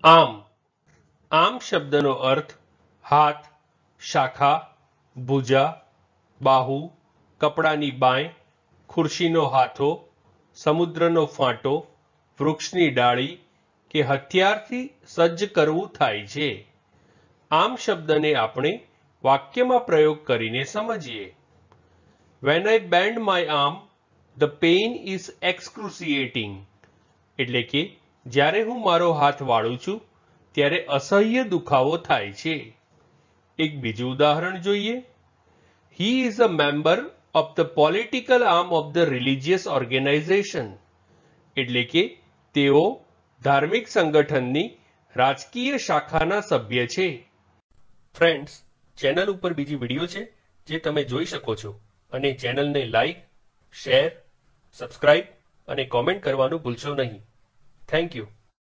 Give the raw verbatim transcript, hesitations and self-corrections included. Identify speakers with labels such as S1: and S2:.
S1: આમ આમ શબ્દનો અર્થ હાથ, શાખા, ભુજા, બાહુ, કપડાની બાંય, ખુરશીનો હાથો, સમુદ્રનો ફાંટો, વૃક્ષની ડાળી કે હથિયારથી સજ્જ કરવું થાય છે. આમ શબ્દને આપણે વાક્યમાં પ્રયોગ કરીને સમજીએ. When I bend my arm, the pain is excruciating. એટલે કે જ્યારે હું મારો હાથ વાળું છું ત્યારે અસહ્ય દુખાવો થાય છે. એક બીજું ઉદાહરણ જોઈએ. He is a member of the political arm of the religious organization. એટલે કે તેઓ ધાર્મિક સંગઠનની રાજકીય શાખાના સભ્ય છે. ફ્રેન્ડ્સ, ચેનલ ઉપર બીજી વિડીયો છે જે તમે જોઈ શકો છો અને ચેનલને લાઈક, શેર, સબસ્ક્રાઇબ અને કોમેન્ટ કરવાનું ભૂલશો નહીં. Thank you.